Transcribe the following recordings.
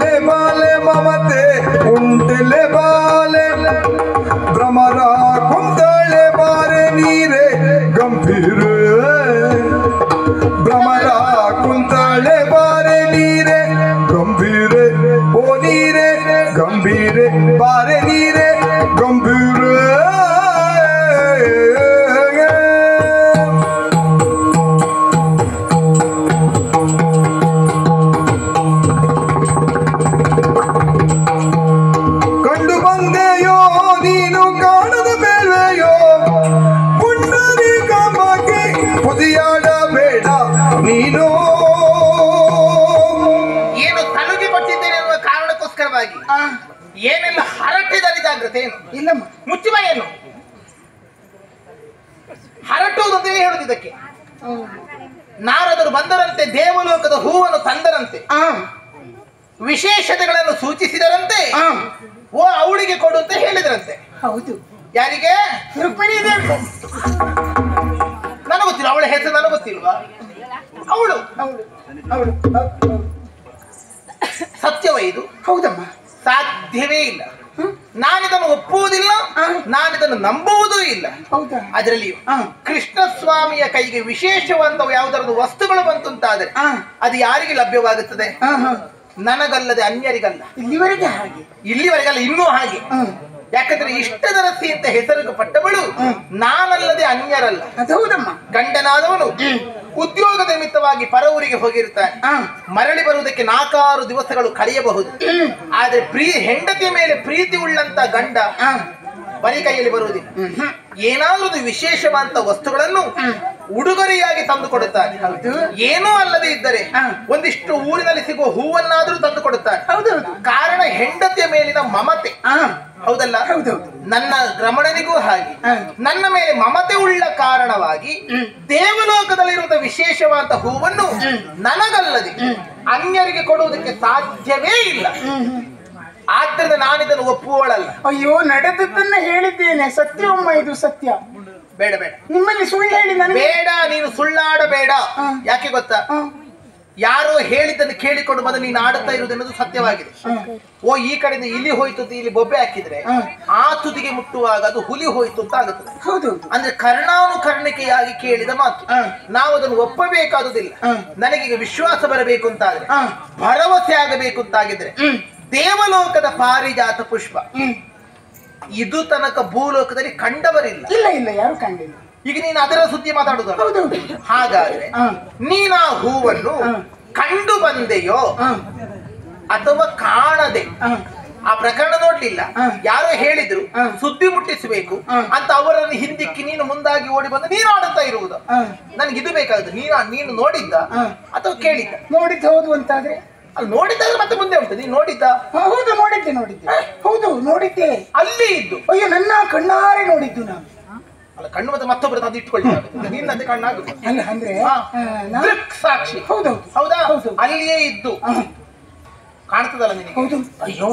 ಬಾಲೆ ಬಾಲೆ ಮಮತೆ ಉಂಟಲೆ ಬಾಲೆ ಭ್ರಮರ ಕುಂದಳೆ ಬಾರೆ ನೀರೆ ಗಂಭೀರ ಭ್ರಮರ ಕುಂದಳೆ ಬಾರೆ ನೀರೆ ಗಂಭೀರ ಓ ನೀರೆ ಗಂಭೀರ ಬಾರೆ ನೀರೆ ಗಂಭೀರ ಏನೆಲ್ಲ ಹರಟಿದಲ್ಲಿ ಜಾಗ್ರತೆ ಏನು ಇಲ್ಲಮ್ಮ ಮುಚ್ಚಿಮ ಏನು ಹರಟುವುದು ಅಂತ ಹೇಳುದು ಇದಕ್ಕೆ. ನಾರದರು ಬಂದರಂತೆ ದೇವಲೋಕದ ಹೂವನ್ನು ತಂದರಂತೆ ವಿಶೇಷತೆಗಳನ್ನು ಸೂಚಿಸಿದರಂತೆ ಓ ಅವಳಿಗೆ ಕೊಡು ಅಂತ ಹೇಳಿದರಂತೆ. ಹೌದು. ಯಾರಿಗೆ? ರುಕ್ಮಿಣಿ ದೇವಿ. ನನಗೆ ಗೊತ್ತಿಲ್ಲ ಅವಳ ಹೆಸರು ನನಗೆ ಗೊತ್ತಿಲ್ವಾ? ಅವಳು ಅವಳು ಸತ್ಯವೇ ಇದು? ಹೌದಮ್ಮ. ಸಾಧ್ಯವೇ ಇಲ್ಲ. ನಾನಿದನ್ನು ಒಪ್ಪುವುದಿಲ್ಲ, ನಾನಿದನ್ನು ನಂಬುವುದೂ ಇಲ್ಲ. ಅದರಲ್ಲಿಯೂ ಕೃಷ್ಣ ಸ್ವಾಮಿಯ ಕೈಗೆ ವಿಶೇಷವಾದ ಯಾವುದಾದ್ರು ವಸ್ತುಗಳು ಬಂತು ಅಂತಾದ್ರೆ ಅದು ಯಾರಿಗೆ ಲಭ್ಯವಾಗುತ್ತದೆ? ನನಗಲ್ಲದೆ ಅನ್ಯರಿಗಲ್ಲ. ಇಲ್ಲಿವರೆಗೆ ಹಾಗೆ, ಇಲ್ಲಿವರೆಗಲ್ಲ, ಇನ್ನೂ ಹಾಗೆ. ಯಾಕಂದ್ರೆ ಇಷ್ಟದರಸಿ ಅಂತ ಹೆಸರು ಪಟ್ಟವಳು ನಾನಲ್ಲದೆ ಅನ್ಯರಲ್ಲ. ಹೌದಮ್ಮ. ಗಂಡನಾದವನು ಉದ್ಯೋಗ ನಿಮಿತ್ತವಾಗಿ ಪರವೂರಿಗೆ ಹೋಗಿರ್ತಾನೆ. ಮರಳಿ ಬರುವುದಕ್ಕೆ 4-6 ದಿವಸಗಳು ಕಳೆಯಬಹುದು. ಆದ್ರೆ ಹೆಂಡತಿಯ ಮೇಲೆ ಪ್ರೀತಿ ಉಳ್ಳಂತ ಗಂಡ ಬರೀ ಕೈಯಲ್ಲಿ ಬರುವುದಿಲ್ಲ. ಏನಾದ್ರೂ ವಿಶೇಷವಾದ ವಸ್ತುಗಳನ್ನು ಉಡುಗೊರೆಯಾಗಿ ತಂದು ಕೊಡುತ್ತಾರೆ. ಏನೂ ಅಲ್ಲದೆ ಇದ್ದರೆ ಒಂದಿಷ್ಟು ಊರಿನಲ್ಲಿ ಸಿಗುವ ಹೂವನ್ನಾದ್ರೂ ತಂದು ಕೊಡುತ್ತಾರೆ. ಕಾರಣ ಹೆಂಡತಿಯ ಮೇಲಿನ ಮಮತೆ. ಹೌದಲ್ಲ? ನನ್ನ ರಮಣನಿಗೂ ಹಾಗೆ ನನ್ನ ಮೇಲೆ ಮಮತೆ ಉಳ್ಳ ಕಾರಣವಾಗಿ ದೇವಲೋಕದಲ್ಲಿರುವಂತಹ ವಿಶೇಷವಾದ ಹೂವನ್ನು ನನಗಲ್ಲದೆ ಅನ್ಯರಿಗೆ ಕೊಡುವುದಕ್ಕೆ ಸಾಧ್ಯವೇ ಇಲ್ಲ. ಆದ್ದರಿಂದ ನಾನಿದನ್ನು ಒಪ್ಪುವಳಲ್ಲ. ಅಯ್ಯೋ, ನಡೆದದ್ದನ್ನ ಹೇಳಿದ್ದೇನೆ. ಸತ್ಯವಮ್ಮ, ಇದು ಸತ್ಯ. ಬೇಡ ಬೇಡ, ನಿಮ್ಮಲ್ಲಿ ಸುಳ್ಳು ಹೇಳಿ ನನಗೆ ಬೇಡ. ನೀನು ಸುಳ್ಳಾಡಬೇಡ. ಯಾಕೆ ಗೊತ್ತಾ? ಯಾರೋ ಹೇಳಿದ್ದನ್ನು ಕೇಳಿಕೊಂಡು ಬಂದು ನೀನು ಆಡುತ್ತಾ ಇರುವುದು ಅನ್ನೋದು ಸತ್ಯವಾಗಿದೆ. ಓ ಈ ಕಡೆಯಿಂದ ಇಲ್ಲಿ ಹೋಯ್ತು ಅಂತ ಇಲ್ಲಿ ಬೊಬ್ಬೆ ಹಾಕಿದ್ರೆ ಆ ತುದಿಗೆ ಮುಟ್ಟುವಾಗ ಅದು ಹುಲಿ ಹೋಯ್ತು ಅಂತ ಆಗುತ್ತದೆ. ಅಂದ್ರೆ ಕರ್ಣಾನುಕರ್ಣಿಕೆಯಾಗಿ ಕೇಳಿದ ಮಾತು. ನಾವು ಅದನ್ನು ಒಪ್ಪಬೇಕಾದುದಿಲ್ಲ. ನನಗೀಗ ವಿಶ್ವಾಸ ಬರಬೇಕು ಅಂತಾದ್ರೆ, ಭರವಸೆ ಆಗಬೇಕು ಅಂತಾಗಿದ್ರೆ ದೇವಲೋಕದ ಪಾರಿಜಾತ ಪುಷ್ಪ ಇದು ತನಕ ಭೂಲೋಕದಲ್ಲಿ ಕಂಡವರಿಲ್ಲ. ಇಲ್ಲ ಇಲ್ಲ, ಯಾರು ಕಂಡಿಲ್ಲ. ಈಗ ನೀನು ಅದರ ಸುದ್ದಿ ಮಾತಾಡುದು. ಹಾಗಾದ್ರೆ ನೀನಾ ಹೂವನ್ನು ಕಂಡು ಬಂದೆಯೋ ಅಥವಾ ಕಾಣದೆ? ಆ ಪ್ರಕರಣ ನೋಡ್ಲಿಲ್ಲ, ಯಾರೋ ಹೇಳಿದ್ರು ಸುದ್ದಿ ಮುಟ್ಟಿಸಬೇಕು ಅಂತ ಅವರನ್ನು ಹಿಂದಿಕ್ಕಿ ನೀನು ಮುಂದಾಗಿ ಓಡಿ ಬಂದು ನೀನು ಆಡುತ್ತಾ ಇರುವುದು. ನನ್ಗೆ ಇದು ಬೇಕಾಗುತ್ತೆ. ನೀನು ನೋಡಿದ್ದ ಅಥವಾ ಕೇಳಿದ್ದ? ನೋಡಿದ್ದು. ಹೌದು ಅಂತಾದ್ರೆ ಅಲ್ಲಿ ನೋಡಿದ್ದಾದ್ರೆ ಮತ್ತೆ ಮುಂದೆ ಉಂಟು. ನೀನು ನೋಡಿದ್ದ? ಹೌದು, ನೋಡಿದ್ದೆ. ಹೌದು, ನೋಡಿದ್ದೆ. ಅಲ್ಲಿ ಇದ್ದು. ಅಯ್ಯೋ, ನನ್ನ ಕಣ್ಣಾರೆ ನೋಡಿದ್ದು ನಾನು. ಅಲ್ಲ, ಕಣ್ಣು ಮತ್ತೆ ಮತ್ತೊಬ್ಬರು ತಂದು ಇಟ್ಕೊಳ್ತಾರೆ. ನಿನ್ನಂತೆ ಕಣ್ಣಾಗುತ್ತೆ ಅಂದ್ರೆ ಸಾಕ್ಷಿ. ಹೌದಾ? ಅಲ್ಲಿಯೇ ಇದ್ದು ಕಾಣ್ತದಲ್ಲ ನಿನಗೆ? ಹೌದು. ಅಯ್ಯೋ,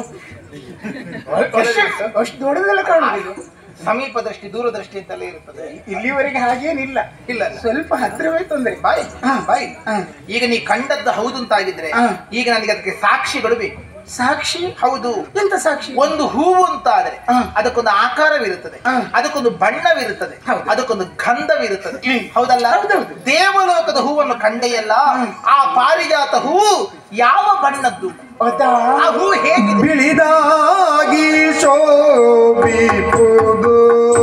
ಅಷ್ಟು ದೊಡ್ಡದೆಲ್ಲ ಕಾಣುವುದು. ಸಮೀಪ ದೃಷ್ಟಿ, ದೂರದೃಷ್ಟಿ ಅಂತಲೇ ಇರುತ್ತದೆ. ಇಲ್ಲಿವರೆಗೆ ಹಾಗೇನಿಲ್ಲ. ಇಲ್ಲ, ಸ್ವಲ್ಪ ಹತ್ತಿರವೇ ತೊಂದರೆ. ಬಾಯ್. ಈಗ ನೀ ಕಂಡದ್ದು ಹೌದು ಅಂತಾಗಿದ್ರೆ ಈಗ ನನಗೆ ಅದಕ್ಕೆ ಸಾಕ್ಷಿಗಳು ಬೇಕು. ಸಾಕ್ಷಿ? ಹೌದು. ಎಂತ ಸಾಕ್ಷಿ? ಒಂದು ಹೂವು ಅಂತ ಆದ್ರೆ ಅದಕ್ಕೊಂದು ಆಕಾರವಿರುತ್ತದೆ, ಅದಕ್ಕೊಂದು ಬಣ್ಣವಿರುತ್ತದೆ, ಅದಕ್ಕೊಂದು ಗಂಧವಿರುತ್ತದೆ. ಹೌದಲ್ಲ? ದೇವಲೋಕದ ಹೂವನ್ನು ಕಂಡೆಯಲ್ಲ, ಆ ಪಾರಿಜಾತ ಹೂವು ಯಾವ ಬಣ್ಣದ್ದು? ಆ ಹೂ ಹೇಗಿದೆ? ಬಿಳಿದಾಗಿ ಶೋಭಿಪುದು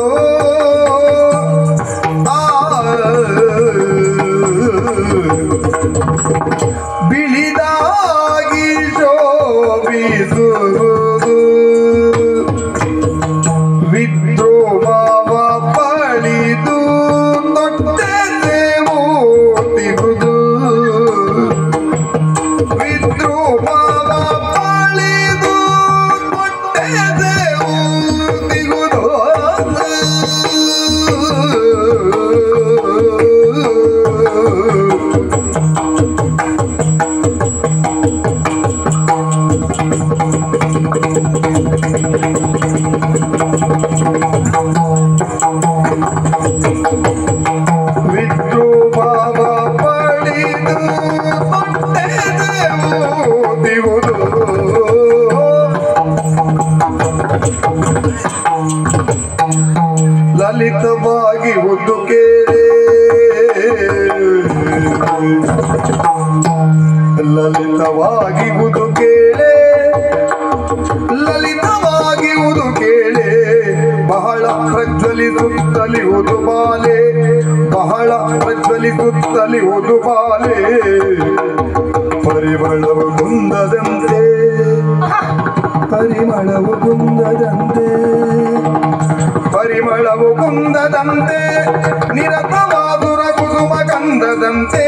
ಬಿಳಿದಾಗಿ ಶೋಭಿಸುವುದು ವಿದ್ರೋಹವ ಪಳಿದು ತೊಟ್ಟೆ ಓದಿರುವುದು ವಿದ್ರೋಹವ ಪಳಿದು ಬಹಳ ಪ್ರಜ್ವಲಿಸುತ್ತಲಿಹುದು ಬಾಲೆ ಬಹಳ ಪ್ರಜ್ವಲಿಸುತ್ತಲಿಹುದು ಬಾಲೆ ಪರಿಮಳವು ಕುಂದದಂತೆ ಪರಿಮಳವು ಕುಂದದಂತೆ ಪರಿಮಳವು ಕುಂದದಂತೆ ನಿರತವಾದುರ ಕುಸುಮ ಗಂಧದಂತೆ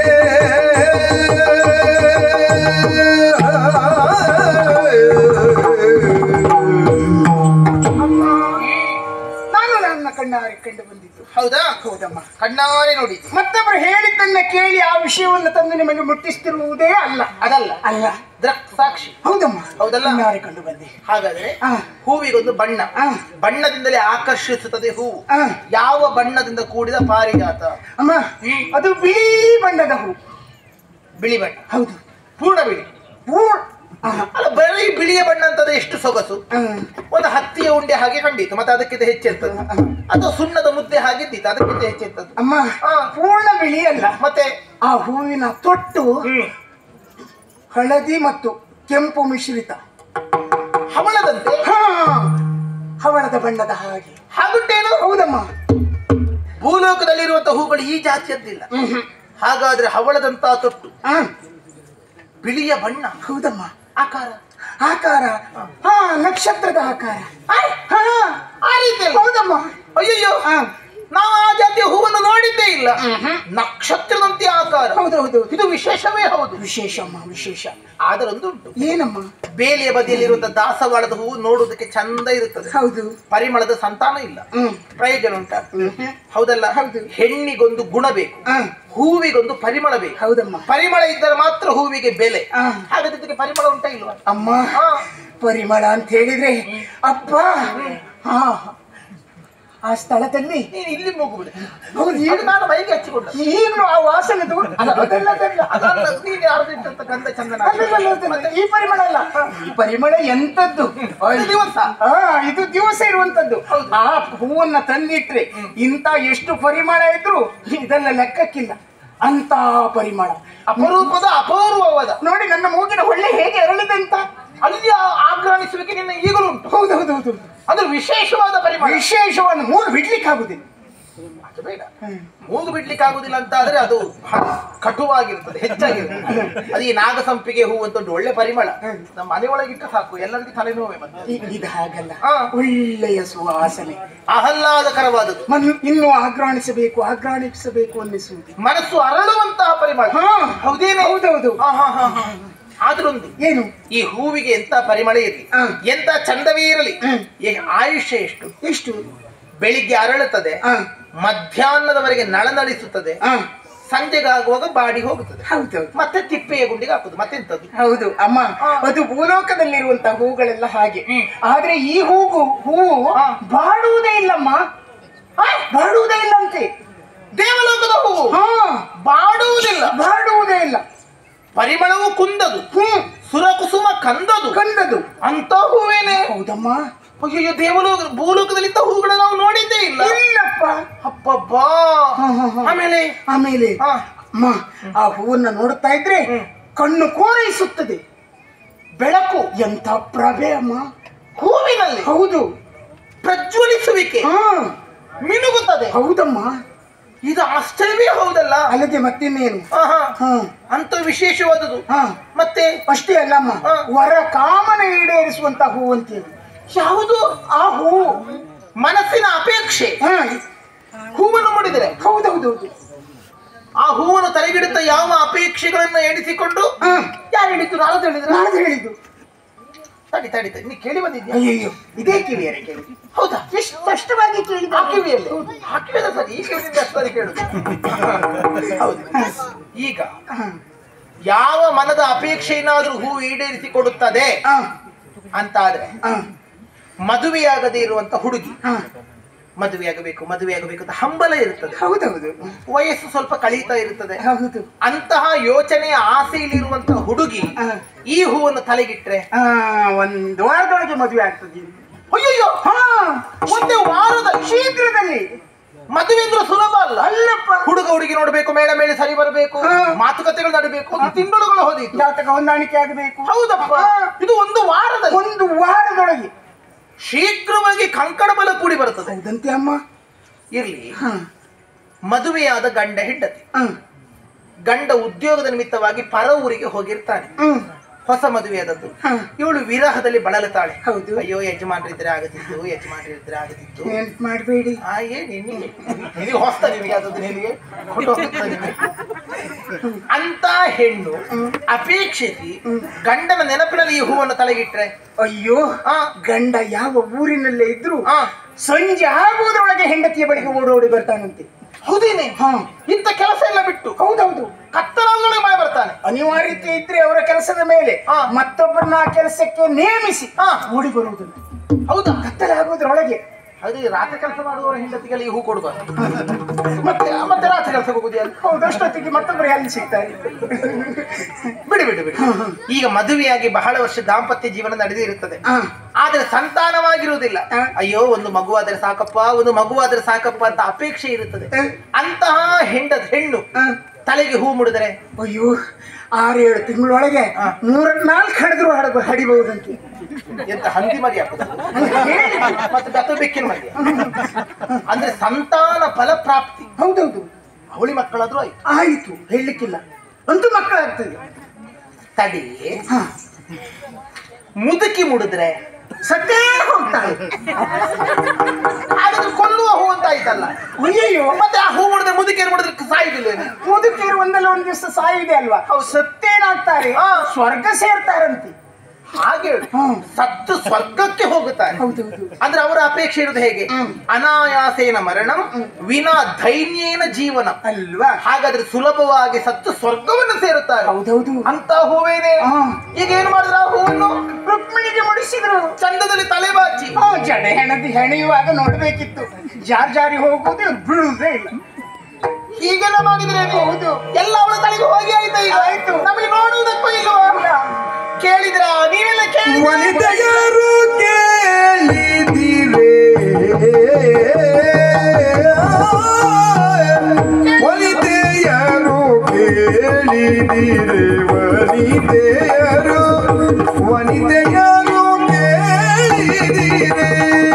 ನಾನು ನನ್ನ ಕಣ್ಣಾರೆ ಕಂಡು ಬಂದಿದ್ದು. ಹೌದಾ? ಹೌದಮ್ಮ. ಕಣ್ಣಾರೆ ನೋಡಿದ್ದು. ಮತ್ತೊಬ್ಬರು ಹೇಳಿದ್ದನ್ನ ಕೇಳಿ ಆ ವಿಷಯವನ್ನು ತಂದು ನಿಮಗೆ ಮುಟ್ಟಿಸ್ತಿರುವುದೇ ಅಲ್ಲ. ಅದಲ್ಲ, ಅಲ್ಲ, ಸಾಕ್ಷಿ. ಹೌದಮ್ಮ. ಹೌದಲ್ಲ? ಕಣ್ಣಾರೆ ಕಂಡು ಬಂದೆ. ಹಾಗಾದ್ರೆ ಆ. ಹೂವಿಗೊಂದು ಬಣ್ಣ, ಆ. ಬಣ್ಣದಿಂದಲೇ ಆಕರ್ಷಿಸುತ್ತದೆ ಹೂವು. ಆ. ಯಾವ ಬಣ್ಣದಿಂದ ಕೂಡಿದ ಪಾರಿಜಾತ? ಅಮ್ಮ, ಅದು ಬಿಳಿ ಬಣ್ಣದ ಹೂ. ಬಿಳಿ ಬಣ್ಣ. ಹೌದು, ಪೂರ್ಣ ಬಿಳಿ. ಅಲ್ಲ, ಬರೀ ಬಿಳಿಯ ಬಣ್ಣ ಅಂತಂದ್ರೆ ಎಷ್ಟು ಸೊಗಸು. ಒಂದು ಹತ್ತಿಯ ಉಂಡೆ ಹಾಗೆ ಕಂಡಿತ್ತು, ಮತ್ತೆ ಅದಕ್ಕಿಂತ ಹೆಚ್ಚೆಂತದ್ದು. ಅಥವಾ ಸುಣ್ಣದ ಮುದ್ದೆ ಹಾಗಿದ್ದಿತ್ತು, ಅದಕ್ಕಿಂತ ಹೆಚ್ಚೆಂತದ್ದು. ಅಮ್ಮ, ಪೂರ್ಣ ಬಿಳಿ ಅಲ್ಲ. ಮತ್ತೆ ಆ ಹೂವಿನ ತೊಟ್ಟು ಹಳದಿ ಮತ್ತು ಕೆಂಪು ಮಿಶ್ರಿತ, ಹವಳದಂತೆ. ಹವಳದ ಬಣ್ಣದ ಹಾಗೆ. ಹಾಗುಂಟೇನು? ಹೌದಮ್ಮ. ಭೂಲೋಕದಲ್ಲಿರುವಂತಹ ಹೂಗಳು ಈ ಜಾತಿಯದ್ದಿಲ್ಲ. ಹಾಗಾದ್ರೆ ಹವಳದಂತ ತೊಟ್ಟು, ಬಿಳಿಯ ಬಣ್ಣ. ಹೌದಮ್ಮ. ಆಕಾರ, ಆಕಾರ, ನಕ್ಷತ್ರದ ಆಕಾರ. ಆ ರೀತಿಯಲ್ಲಿ. ಹೌದಮ್ಮ. ಅಯ್ಯಯ್ಯೋ, ನಾವು ಆ ಜಾತಿಯ ಹೂವನ್ನು ನೋಡಿದ್ದೇ ಇಲ್ಲ. ನಕ್ಷತ್ರದಂತೆ ಆಕಾರ. ಹೌದೌದು, ಇದು ವಿಶೇಷವೇ ಹೌದು. ವಿಶೇಷಮ್ಮ, ವಿಶೇಷ. ಆದರೊಂದುಂಟು. ಏನಮ್ಮ? ಬೇಲಿಯ ಬದಿಯಲ್ಲಿರುವಂತಹ ದಾಸವಾಳದ ಹೂವು ನೋಡುವುದಕ್ಕೆ ಚಂದ ಇರುತ್ತದೆ. ಹೌದು. ಪರಿಮಳದ ಸಂತಾನ ಇಲ್ಲ. ಪ್ರಯೋಜನ ಉಂಟ? ಹೌದಲ್ಲ? ಹೌದು. ಹೆಣ್ಣಿಗೊಂದು ಗುಣ ಬೇಕು, ಹೂವಿಗೊಂದು ಪರಿಮಳ ಬೇಕು. ಹೌದಮ್ಮ. ಪರಿಮಳ ಇದ್ದರೆ ಮಾತ್ರ ಹೂವಿಗೆ ಬೆಲೆ. ಹಾಗಾದ್ರೆ ಪರಿಮಳ ಉಂಟಾ ಇಲ್ವಾ? ಅಮ್ಮ, ಪರಿಮಳ ಅಂತ ಹೇಳಿದ್ರೆ ಅಪ್ಪ, ಆ ಸ್ಥಳದಲ್ಲಿ ನೀನು ಇಲ್ಲಿ ಮೂಗುಬಿಡು. ಹೌದು, ಈಗ ನಾನು ಮೈಗೆ ಹಚ್ಚಿಕೊಂಡ ಈಗಲೂ ಆ ವಾಸನೆ ದೂರ. ನೀನು ಯಾರ್ದಿಟ್ಟಂತ ಗಂಧ ಚಂದನ. ಈ ಪರಿಮಳ ಅಲ್ಲ, ಈ ಪರಿಮಳ ಎಂತದ್ದು? ದಿವಸ ಇದು ದಿವಸ ಇರುವಂತದ್ದು. ಆ ಹೂವನ್ನ ತಂದಿಟ್ರೆ ಇಂತ ಎಷ್ಟು ಪರಿಮಳ ಇದ್ರು ಇದೆಲ್ಲ ಲೆಕ್ಕಕ್ಕಿಲ್ಲ. ಅಂತ ಪರಿಮಳ, ಅಪರೂಪದ ಅಪೂರ್ವವಾದ. ನೋಡಿ ನನ್ನ ಮೂಗಿನ ಹೊಳ್ಳೆ ಹೇಗೆ ಅರಳಿದೆ ಅಂತ. ಅಲ್ಲಿ ಆಗ್ರಹಿಸುವಿಕೆ ನಿನ್ನ ಈಗಲೂ ಉಂಟು. ಹೌದೌದೌದು, ಅದು ವಿಶೇಷವಾದ ಪರಿಮಳ. ವಿಶೇಷವನ್ನು ಮೂಗು ಬಿಡ್ಲಿಕ್ಕೆ ಆಗುದಿಲ್ಲ. ಅದು ಬೇಡ, ಮೂಗು ಬಿಡ್ಲಿಕ್ಕೆ ಆಗುದಿಲ್ಲ ಅಂತ ಆದ್ರೆ ಅದು ಕಟುವಾಗಿರ್ತದೆ, ಹೆಚ್ಚಾಗಿರ್ತದೆ. ಅದು ಈ ನಾಗಸಂಪಿಗೆ ಹೂ ಅಂತ ಒಳ್ಳೆ ಪರಿಮಳ. ನಮ್ಮ ಮನೆ ಒಳಗಿಟ್ಟು ಸಾಕು, ಎಲ್ಲರಿಗೂ ತಲೆನೋವೆ. ಮತ್ತೆ ಇದು ಹಾಗಲ್ಲ, ಒಳ್ಳೆಯ ಸುವಾಸನೆ, ಆಹ್ಲಾದಕರವಾದದ್ದು. ಇನ್ನು ಆಘ್ರಾಣಿಸಬೇಕು ಅನ್ನಿಸುವುದು, ಮನಸ್ಸು ಅರಳುವಂತಹ ಪರಿಮಳ. ಹೌದೇನೆ? ಹೌದೌದು. ಆದ್ರೊಂದು ಏನು, ಈ ಹೂವಿಗೆ ಎಂತ ಪರಿಮಳ ಇರಲಿ, ಎಂತ ಚಂದವೇ ಇರಲಿ, ಆಯುಷ್ಯ ಎಷ್ಟು ಎಷ್ಟು? ಬೆಳಿಗ್ಗೆ ಅರಳುತ್ತದೆ, ಮಧ್ಯಾಹ್ನದವರೆಗೆ ನಳನಳಿಸುತ್ತದೆ, ಸಂಜೆಗಾಗುವಾಗ ಬಾಡಿ ಹೋಗುತ್ತದೆ. ಹೌದೌದು. ಮತ್ತೆ ತಿಪ್ಪೆಯ ಗುಂಡಿಗೆ ಹಾಕುದು. ಮತ್ತೆಂತದ್ದು? ಹೌದು ಅಮ್ಮ, ಅದು ಭೂಲೋಕದಲ್ಲಿರುವಂತಹ ಹೂಗಳೆಲ್ಲ ಹಾಗೆ. ಆದ್ರೆ ಈ ಹೂವು ಬಾಡುವುದೇ ಇಲ್ಲಮ್ಮ, ಬಾಡುವುದೇ ಇಲ್ಲಂತೆ. ದೇವಲೋಕದ ಹೂವು ಬಾಡುವುದೇ ಇಲ್ಲ. ಪರಿಮಳವು ಕುಂದದು, ಸುರಕುಸುಮ ಕಂದದು ಅಂತ ಹೂವೇನೆ. ಹೌದಮ್ಮ. ಅಯ್ಯೋ, ಭೂಲೋಕದಲ್ಲಿ ಹೂಗಳ ನಾವು ನೋಡಿದ್ದೇ ಇಲ್ಲ. ಇಲ್ಲಪ್ಪ. ಅಪ್ಪಬ್ಬಾ. ಆಮೇಲೆ ಅಮ್ಮ, ಆ ಹೂವನ್ನ ನೋಡುತ್ತಾ ಇದ್ರೆ ಕಣ್ಣು ಕೋರೈಸುತ್ತದೆ. ಬೆಳಕು ಎಂತ ಪ್ರಭೆ ಅಮ್ಮ ಹೂವಿನಲ್ಲಿ. ಹೌದು, ಪ್ರಜ್ವಲಿಸುವಿಕೆ ಮಿನುಗುತ್ತದೆ. ಹೌದಮ್ಮ. ಇದು ಆಶ್ಚರ್ಯವೇ ಹೌದಲ್ಲ? ಅಲ್ಲದೆ ಮತ್ತಿನ್ನೇನು, ಅಂತ ವಿಶೇಷವಾದದ್ದು. ಮತ್ತೆ ಅಷ್ಟೇ ಅಲ್ಲಮ್ಮ, ವರ ಕಾಮನೆ ಈಡೇರಿಸುವಂತ ಹೂ ಅಂತೇಳಿ. ಯಾವುದು ಆ ಹೂ? ಮನಸ್ಸಿನ ಅಪೇಕ್ಷೆ. ಹೂವನ್ನು ನೋಡಿದರೆ ಹೌದೌದೌದು, ಆ ಹೂವನ್ನು ತಲೆಗಿಡುತ್ತ ಯಾವ ಅಪೇಕ್ಷೆಗಳನ್ನ ಎಣಿಸಿಕೊಂಡು ಯಾರು ಹೇಳಿದ್ದು? ನಾರದು ಹೇಳಿದ್ದು. ತಡಿ ನೀ ಕೇಳಿ ಬಂದಿದ್ಯಾ? ಅಯ್ಯೋ, ಇದೇ ಕಿವಿಯರೆ ಕೇಳಿ. ಹೌದಾ? ಎಷ್ಟು ಸ್ಪಷ್ಟವಾಗಿ ಕೇಳಿದ? ಆ ಕಿವಿಯಲ್ಲಿ ಸರಿ, ಈ ಕಿವಿಯಿಂದ ಅಷ್ಟೇ ಕೇಳುದು. ಹೌದು. ಈಗ ಯಾವ ಮನದ ಅಪೇಕ್ಷೆಯನ್ನಾದ್ರೂ ಹೂ ಈಡೇರಿಸಿ ಕೊಡುತ್ತದೆ ಅಂತ ಆದ್ರೆ, ಮದುವೆಯಾಗದೇ ಇರುವಂತ ಹುಡುಗಿ ಮದುವೆಯಾಗಬೇಕು ಅಂತ ಹಂಬಲ ಇರುತ್ತದೆ. ಹೌದೌದು. ವಯಸ್ಸು ಸ್ವಲ್ಪ ಕಳೀತಾ ಇರುತ್ತದೆ. ಹೌದು. ಅಂತಹ ಯೋಚನೆ ಆಸೆಯಲ್ಲಿರುವಂತಹ ಹುಡುಗಿ ಈ ಹೂವನ್ನು ತಲೆಗಿಟ್ರೆ ಒಂದು ವಾರದೊಳಗೆ ಮದುವೆ ಆಗ್ತದೆ. ಅಯ್ಯೋ, ಒಂದೇ ವಾರದ ಶೀಘ್ರದಲ್ಲಿ ಮದುವೆ ಅಂದ್ರೆ ಸುಲಭ ಅಲ್ಲ. ಅಲ್ಲಪ್ಪ, ಹುಡುಗ ಹುಡುಗಿ ನೋಡ್ಬೇಕು, ಮೇಳ ಸರಿ ಬರಬೇಕು, ಮಾತುಕತೆಗಳು ನಡಬೇಕು, ತಿಂಗಳುಗಳು ಹೋದಿತ್ತು, ಜಾತಕ ಹೊಂದಾಣಿಕೆ ಆಗಬೇಕು. ಹೌದಪ್ಪ. ಇದು ಒಂದು ವಾರದೊಳಗೆ ಶೀಘ್ರವಾಗಿ ಕಂಕಣ ಬಲ ಕೂಡಿ ಬರುತ್ತದೆ. ಹೌದಂತೆ ಅಮ್ಮ. ಇರ್ಲಿ, ಹ ಮದುವೆಯಾದ ಗಂಡ ಹೆಂಡತಿ, ಗಂಡ ಉದ್ಯೋಗದ ನಿಮಿತ್ತವಾಗಿ ಪರ ಊರಿಗೆ ಹೋಗಿರ್ತಾನೆ. ಹೊಸ ಮದುವೆಯಾದದ್ದು. ಇವಳು ವಿರಹದಲ್ಲಿ ಬಳಲುತ್ತಾಳೆ. ಹೌದು. ಅಯ್ಯೋ ಯಜಮಾನ್ರಿದ್ರೆ ಆಗದಿತ್ತು, ಯಜಮಾನ್ರಿದ್ರೆ ಆಗದಿತ್ತು. ನೆನ್ಪ್ ಮಾಡ್ಬೇಡಿ. ನಿನಗೆ ಹೊಸ್ತ, ನಿನಗೆ ಆದದ್ದು, ನಿನಗೆ ಅಂತ ಹೆಣ್ಣು ಅಪೇಕ್ಷಿಸಿ ಗಂಡನ ನೆನಪಿನಲ್ಲಿ ಈ ಹೂವನ್ನು ತಲೆಗಿಟ್ರೆ, ಅಯ್ಯೋ ಗಂಡ ಯಾವ ಊರಿನಲ್ಲೇ ಇದ್ರು ಸಂಜೆ ಆಗುವುದರೊಳಗೆ ಹೆಂಡತಿಯ ಬಳಿಗೆ ಓಡೋಡಿ ಬರ್ತಾನಂತೆ. ಹೌದೇನೆ? ಇಂಥ ಕೆಲಸ ಎಲ್ಲ ಬಿಟ್ಟು ಹೌದೌದು ಕತ್ತಲಾಗುವ ಮಳೆ ಬರ್ತಾನೆ. ಅನಿವಾರ್ಯತೆ ಇದ್ರೆ ಅವರ ಕೆಲಸದ ಮೇಲೆ ಮತ್ತೊಬ್ಬರನ್ನ ಕೆಲಸಕ್ಕೆ ನೇಮಿಸಿ ಓಡಿ ಬರುವುದಿಲ್ಲ. ಹೌದಾ? ಕತ್ತಲಾಗುವುದರೊಳಗೆ. ಅದೇ ರಾತ್ರಿ ಕೆಲಸ ಮಾಡುವವರ ಹೆಂಡತಿಗೆ ಹೂ ಕೊಡಬಾರ್ದು. ಮತ್ತೆ ಮತ್ತೆ ರಾತ್ರಿ ಕೆಲಸ ಹೋಗುದಿಲ್ಲ. ಹೌದು, ಅಷ್ಟೊತ್ತಿಗೆ ಮತ್ತೊಬ್ಬರು ಎಲ್ಲಿ ಸಿಗ್ತಾರೆ. ಬಿಡಿ ಬಿಡಿ ಬಿಡಿ. ಈಗ ಮದುವೆಯಾಗಿ ಬಹಳ ವರ್ಷ ದಾಂಪತ್ಯ ಜೀವನ ನಡೆದೇ ಇರುತ್ತದೆ, ಆದ್ರೆ ಸಂತಾನವಾಗಿರುವುದಿಲ್ಲ. ಅಯ್ಯೋ ಒಂದು ಮಗುವಾದ್ರೆ ಸಾಕಪ್ಪ, ಒಂದು ಮಗುವಾದ್ರೆ ಸಾಕಪ್ಪ ಅಂತ ಅಪೇಕ್ಷೆ ಇರುತ್ತದೆ. ಅಂತಹ ಹೆಣ್ಣು ತಲೆಗೆ ಹೂ ಮುಡಿದರೆ, ಅಯ್ಯೋ 6-7 ತಿಂಗಳೊಳಗೆ 3-4 ಹಡಿದ್ರು ಹಡಿಬಹುದಂತೆ. ಎಂತ ಹಂದಿ ಮರಿ ಹಾಕುದು ಮತ್ತೆ ಬೆತ್ತ ಬೆಕ್ಕಿನ ಮರಿ. ಅಂದ್ರೆ ಸಂತಾನ ಫಲಪ್ರಾಪ್ತಿ. ಹೌದೌದು, ಅವಳಿ ಮಕ್ಕಳಾದ್ರೂ ಆಯ್ತು. ಆಯ್ತು, ಹೇಳಲಿಕ್ಕಿಲ್ಲ, ಅಂತೂ ಮಕ್ಕಳಾಗ್ತದೆ. ತಡಿ, ಮುದುಕಿ ಮುಡಿದ್ರೆ ಸತ್ತೇ ಹೋಗ್ತಾರೆ. ಹಾಗಾದ್ರೆ ಕೊಲ್ಲುವ ಹೂ ಅಂತ ಆಯ್ತಲ್ಲ. ಅಯ್ಯಯ್ಯೋ, ಮತ್ತೆ ಆ ಹೂ ಮುಡಿದ್ರೆ ಮುದುಕಿಯರು ಮುಡಿದ್ರೆ ಸಾಯುದಿಲ್ಲ. ಮುದುಕಿಯರು ಒಂದಲ್ಲ ಒಂದು ದಿವಸ ಸಾಯಿದೆ ಅಲ್ವಾ? ಸತ್ತೇನಾಗ್ತಾರೆ, ಸ್ವರ್ಗ ಸೇರ್ತಾರಂತೆ. ಹಾಗೆ ಸತ್ತು ಸ್ವರ್ಗಕ್ಕೆ ಹೋಗುತ್ತಾರೆ. ಅಂದ್ರೆ ಅವರ ಅಪೇಕ್ಷೆ ಇರುವುದು ಹೇಗೆ? ಅನಾಯಾಸೇನ ಮರಣಂ ವಿನಾ ದೈನ್ಯೇನ ಜೀವನ ಅಲ್ವಾ? ಹಾಗಾದ್ರೆ ಸುಲಭವಾಗಿ ಸತ್ತು ಸ್ವರ್ಗವನ್ನು ಸೇರುತ್ತಾರೆ. ಹೌದೌದು, ಅಂತ ಹೂವೇನೆ. ಈಗ ಏನ್ ಮಾಡಿದ್ರ ಆ ಹೂವನ್ನು? ರುಕ್ಮಿಣಿಗೆ ಮುಡಿಸಿದ್ರು. ಚಂದದಲ್ಲಿ ತಲೆ ಬಾಚಿ ಜಡೆ ಹೆಣೆಯುವಾಗ ನೋಡ್ಬೇಕಿತ್ತು. ಜಾರಿ ಹೋಗುವುದು, ಬೀಳುವುದೇ ಇಲ್ಲ. ಹೀಗೆಲ್ಲ ಮಾಡಿದ್ರೆ ಹೌದು, ಎಲ್ಲ ಅವಳ ತಲೆಗೆ ಹೋಗಿ ಆಯ್ತಾ? ಈಗ ಆಯ್ತು, ನಮಗೆ ನೋಡುವುದಕ್ಕೂ ಇಲ್ವಾ? ಕೇಳಿದ್ರ ನೀವೆಲ್ಲ ವನಿತೆಯರು ಕೇಳಿದಿರೆ, ವನಿತೆಯರು ಕೇಳಿದಿರೆ, ವನಿತೆಯರು ಕೇಳಿದಿರೆ,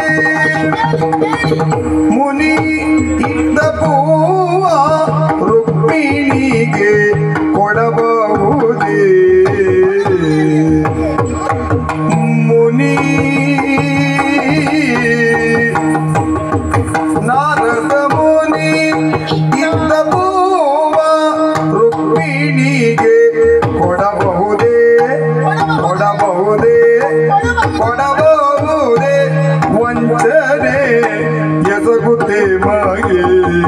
ಮುನಿ ಇದ್ದ ಪೂವ ರುಕ್ಮಿಣಿಗೆ ಕೊಡಬಹುದೇ? ಮುನಿ ನಾರದ ಮುನಿ ಇದ್ದ ಪೂವ ರುಕ್ಮಿಣಿಗೆ ಕೊಡಬಹುದೇ? ಕೊಡಬಹುದೇ? ಕೊಡಬಹುದೇ? ವಂಚನೆ ಎಸಗುತ್ತೆ ಮಗೆ,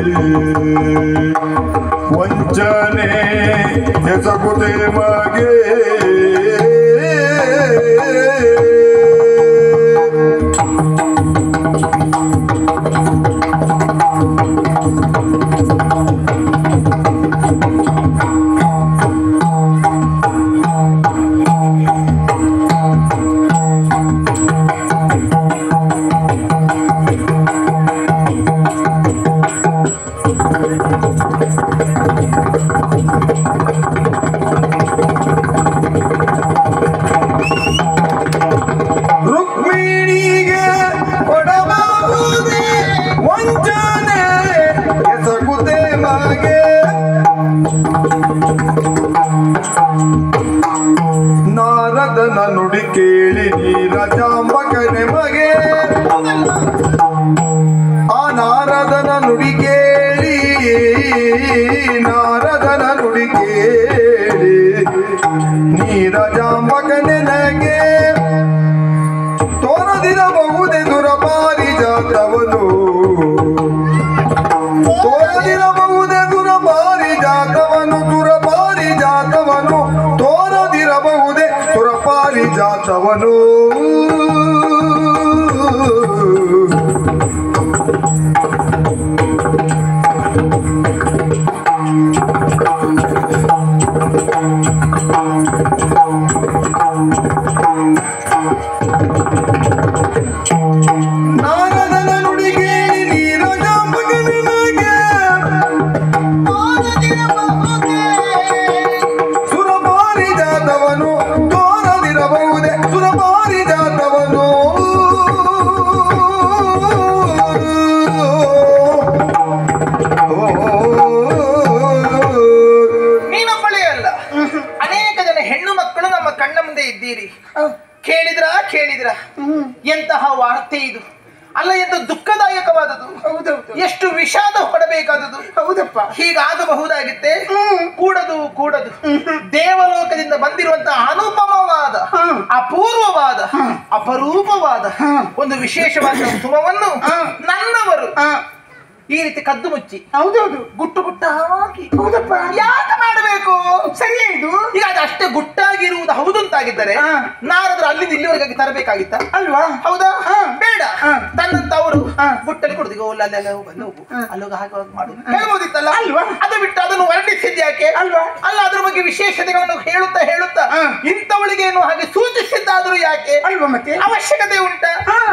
ವಂಚನೆ ಎಸಗುತ್ತೆ ಮಗೆ. ರುಕ್ಮಿಣಿಗೆ ಕೊಡಬಹುದೇ? ವಂಚನೆ ಎಸಗುತ್ತೆ ಮಗೆ. ನಾರದನ ನುಡಿ ಕೇಳಿ ನೀರಜಾಂಬಕನೆ ಮಗೆ, ಆ ನಾರದನ ನುಡಿ ಕೇಳಿ, ನಾರದನ ನುಡಿ ಕೇಳಿ ನೀರಜಾಂಬಕನೆ ನಗೆ ತೋರದಿರಬಹುದೇ ದುರಪಾರಿಜಾತವನು? ತೋರದಿರಬಹುದೇ ದುರಪಾರಿಜಾತವನು? ದುರಪಾರಿಜಾತವನು ತೋರದಿರಬಹುದೇ ದುರಪಾರಿಜಾತವನು? ನಾರದನ ನುಡಿ ಕೇಳಿ ನೀರಜಾಂಬಕನೆ ನಗೆ ಸುರಪಾರಿಜಾತವನು ತೋರದಿರಬಹುದೇ? ಸುರಪಾರಿಜಾತವನು ಕೇಳಿದ್ರ ಎಂತಹ ವಾರ್ತೆ ಇದು ಅಲ್ಲ, ಎಂದು ದುಃಖದಾಯಕವಾದದ್ದು. ಹೌದೌದು. ಎಷ್ಟು ವಿಷಾದ ಹೊಡಬೇಕಾದದ್ದು. ಹೌದಪ್ಪ. ಹೀಗಾಗಬಹುದಾಗಿತ್ತೆ. ಕೂಡದು ದೇವಲೋಕದಿಂದ ಬಂದಿರುವಂತಹ ಅನುಪಮವಾದ, ಅಪೂರ್ವವಾದ, ಅಪರೂಪವಾದ ಒಂದು ವಿಶೇಷವಾದ ಸುಮವನ್ನು ನನ್ನವರು ಈ ರೀತಿ ಕದ್ದು ಮುಚ್ಚಿ ಹೌದೌದು ಗುಟ್ಟು ಗುಟ್ಟಾಗಿ ಹೌದಪ್ಪ ಯಾಕೆ ಮಾಡಬೇಕು? ಸರಿಯೇ ಇದು. ಈಗ ಅದು ಅಷ್ಟೇ ಗುಟ್ಟಾಗಿರುವುದು ಹೌದು ಅಂತಾಗಿದ್ದರೆ ನಾರದ್ರು ಅಲ್ಲಿಂದ ಇಲ್ಲಿವರೆಗಾಗಿ ತರಬೇಕಾಗಿತ್ತ ಅಲ್ವಾ? ಹೌದಾ? ಬೇಡ. ತನ್ನಂತ ಅವರು ಗುಟ್ಟಲ್ಲಿ ಕೊಡುದು, ಈಗ ಹೋಗು ಅಲ್ಲೋಗ ಹಾಗೆ ಮಾಡುದು ಹೇಳ್ಬೋದಿತ್ತಲ್ಲ ಅಲ್ವಾ? ಅದು ಬಿಟ್ಟು ಅದನ್ನು ವರ್ಣಿಸಿದ್ ಯಾಕೆ ಅಲ್ವಾ? ಅಲ್ಲ, ಅದ್ರ ಬಗ್ಗೆ ವಿಶೇಷತೆಗಳನ್ನು ಹೇಳುತ್ತಾ ಇಂಥವಳಿಗೆ ಏನು ಹಾಗೆ ಸೂಚಿಸಿದ್ದಾದ್ರೂ ಯಾಕೆ ಅಲ್ವಾ? ಮತ್ತೆ ಅವಶ್ಯಕತೆ ಉಂಟ?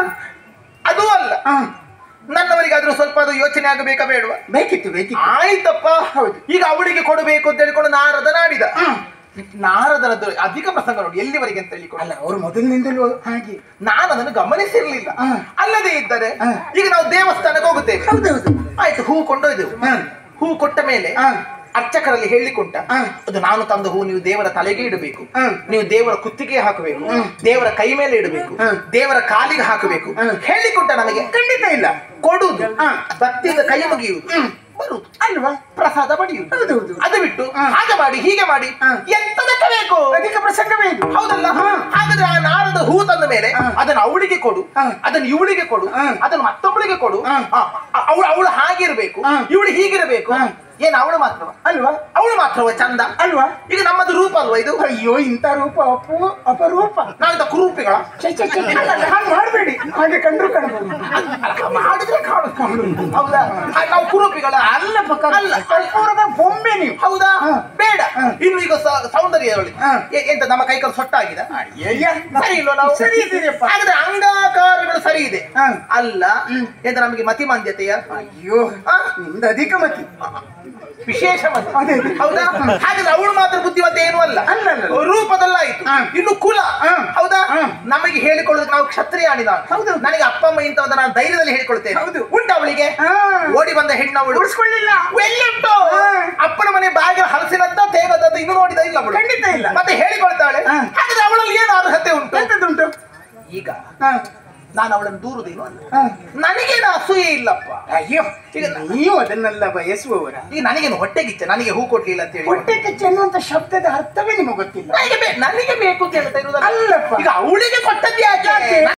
ಅದೂ ಅಲ್ಲ. ನನ್ನವರಿಗಾದ್ರೂ ಸ್ವಲ್ಪ ಅದು ಯೋಚನೆ ಆಗಬೇಕಾ ಬೇಡವಾ? ಬೇಕಿತ್ತು. ಆಯ್ತಪ್ಪ. ಹೌದು. ಈಗ ಅವಳಿಗೆ ಕೊಡಬೇಕು ಅಂತ ಹೇಳಿಕೊಂಡು ನಾರದ ನಾಡಿದ. ನಾರದರದ್ದು ಅಧಿಕ ಪ್ರಸಂಗ ನೋಡಿ ಎಲ್ಲಿವರೆಗೆ ಅಂತ ಹೇಳಿಕೊಂಡು. ಅಲ್ಲ, ಅವರು ಮೊದಲಿನಿಂದಲೂ ಹಾಗೆ. ನಾನು ಅದನ್ನು ಗಮನಿಸಿರ್ಲಿಲ್ಲ. ಅಲ್ಲದೆ ಇದ್ದರೆ ಈಗ ನಾವು ದೇವಸ್ಥಾನಕ್ಕೆ ಹೋಗುತ್ತೇವೆ. ಹೌದೌದು. ಆಯ್ತು, ಹೂ ಕೊಂಡೊಯ್ದೆವು. ಹೂ ಕೊಟ್ಟ ಮೇಲೆ ಅರ್ಚಕರಲ್ಲಿ ಹೇಳಿಕೊಂಡ, ಅದು ನಾನು ತಂದ ಹೂ ನೀವು ದೇವರ ತಲೆಗೆ ಇಡಬೇಕು, ನೀವು ದೇವರ ಕುತ್ತಿಗೆ ಹಾಕಬೇಕು, ದೇವರ ಕೈ ಮೇಲೆ ಇಡಬೇಕು, ದೇವರ ಕಾಲಿಗೆ ಹಾಕಬೇಕು ಹೇಳಿಕೊಟ್ಟ. ನಮಗೆ ಖಂಡಿತ ಇಲ್ಲ. ಕೊಡುವುದು, ಭಕ್ತಿಯಿಂದ ಕೈ ಮುಗಿಯುವುದು, ಬರುವುದು ಅಲ್ವಾ, ಪ್ರಸಾದ ಪಡೆಯುವುದು. ಹೌದೌದು. ಅದು ಬಿಟ್ಟು ಹಾಗೆ ಮಾಡಿ ಹೀಗೆ ಮಾಡಿ ಎಂತದಕ್ಕೆ ಬೇಕು? ಅಧಿಕ ಪ್ರಸಂಗವೇ ಇದು. ಹೌದಲ್ಲ? ಹಾಗಾದ್ರೆ ಆ ನಾರದ ಹೂ ತಂದ ಮೇಲೆ ಅದನ್ನು ಅವಳಿಗೆ ಕೊಡು, ಅದನ್ನು ಇವಳಿಗೆ ಕೊಡು, ಅದನ್ನು ಮತ್ತೊಬ್ಬಳಿಗೆ ಕೊಡು. ಅವಳು ಹಾಗಿರ್ಬೇಕು, ಇವಳು ಹೀಗಿರಬೇಕು. ಏನ್ ಅವಳು ಮಾತ್ರವ ಅಲ್ವಾ? ಅವಳು ಮಾತ್ರವ ಚಂದ ಅಲ್ವಾ? ಈಗ ನಮ್ಮದು ರೂಪ ಅಲ್ವಾ ಇದು? ಅಯ್ಯೋ, ಇಂಥ ರೂಪ ಅಪರೂಪ. ನಾವಿಂದ ಕುರೂಪಿಗಳ ಹಾಗೆ ಮಾಡಬೇಡಿ. ಹಾಗೆ ಕಂಡ್ರು ಕಾಣಬಹುದು, ಮಾಡಿದ್ರೆ ಕಾಣುದು. ಹೌದಾ? ನಾವು ಕುರೂಪಿಗಳ ಅಲ್ಲ ಪಕ್ಕ ಅಲ್ಲ, ಕರ್ಪೂರದ ಬೊಂಬೆ ನೀವು. ಹೌದಾ? ಬೇಡ. ಇನ್ನು ಈಗ ಸೌಂದರ್ಯ ಎಂತ ನಮ್ಮ ಕೈಕಲ್ ಸೊಟ್ಟಾಗಿದೆ ಸರಿ ಇಲ್ವ? ನಾವು ಸರಿ ಇದ್ದೀರಿಯಪ್ಪ. ಹಾಗಾದ್ರೆ ಅಂಗಾಕಾರಗಳು ಸರಿ ಇದೆ ಅಲ್ಲ ಎಂತ ನಮಗೆ ಮತಿಮಾಂದ್ಯತೆಯ? ಅಯ್ಯೋ, ನಿಮ್ದು ಅಧಿಕ ಮತಿ, ವಿಶೇಷ ಮತಿ. ಹೌದಾ? ಹಾಗಾದ್ರೆ ಅವಳು ಮಾತ್ರ ಬುದ್ಧಿವಂತ ಏನು ಅಲ್ಲ, ರೂಪದಲ್ಲಾಯ್ತು. ಇನ್ನು ಕುಲ ಹೌದಾ? ನಮಗೆ ಹೇಳಿಕೊಳ್ಳೋದಕ್ಕೆ ನಾವು ಕ್ಷತ್ರಿಯಾಣಿ. ನಾನು ನನಗೆ ಅಪ್ಪ ಅಮ್ಮ ಇಂಥವನ್ನ ನಾನು ಧೈರ್ಯದಲ್ಲಿ ಹೇಳಿಕೊಳ್ತೇನೆ. ಉಂಟು ಅವಳಿಗೆ ಓಡಿ ಬಂದ ಹೆಣ್ಣು ಅವಳು ಉಳಿಸ್ಕೊಳ್ಳಿಲ್ಲ. ಎಲ್ಲಿಂಟು? ಅಪ್ಪನ ಮನೆ ಬಾಗಿಲ ಹಲಸಿನಂತ ತೇಗದಂತ ಇನ್ನು ನೋಡಿದ ಇಲ್ಲ ಅವಳು. ಖಂಡಿತ ಇಲ್ಲ. ಮತ್ತೆ ಹೇಳಿಕೊಳ್ತಾಳೆ. ಹಾಗಾದ್ರೆ ಅವಳಲ್ಲಿ ಏನು ಅರ್ಹತೆ ಉಂಟು? ಎಂತದುಂಟು? ಈಗ ನಾನು ಅವಳನ್ನು ದೂರುದೇನು ಅಲ್ಲ, ನನಗೇನು ಅಸೂಯೆ ಇಲ್ಲಪ್ಪ. ಅಯ್ಯೋ, ಈಗ ನೀವು ಅದನ್ನೆಲ್ಲ ಬಯಸುವವರ. ಈಗ ನನಗೇನು ಹೊಟ್ಟೆಗಿಚ್ಚ ನನಗೆ ಹೂ ಕೊಡ್ಲಿಲ್ಲ ಅಂತ ಹೇಳಿ? ಹೊಟ್ಟೆ ಕಿಚ್ಚ ಅನ್ನುವಂತ ಶಬ್ದದ ಅರ್ಥವೇ ನಿಮಗೆ ಗೊತ್ತಿಲ್ಲ. ನನಗೆ ಬೇಕು ಅಂತ ಹೇಳ್ತಾ ಇರುವುದಲ್ಲ. ಅಲ್ಲಪ್ಪ, ಈಗ ಅವಳಿಗೆ ಕೊಟ್ಟದ್ದು ಯಾಕೆ?